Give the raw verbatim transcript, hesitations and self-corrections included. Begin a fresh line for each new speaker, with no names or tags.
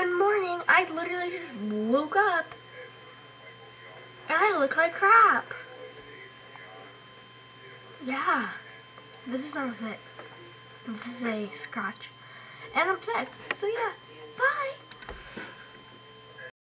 good morning. I literally just woke up and I look like crap. Yeah, this is not it. This is a scratch. And I'm sick. So yeah, bye.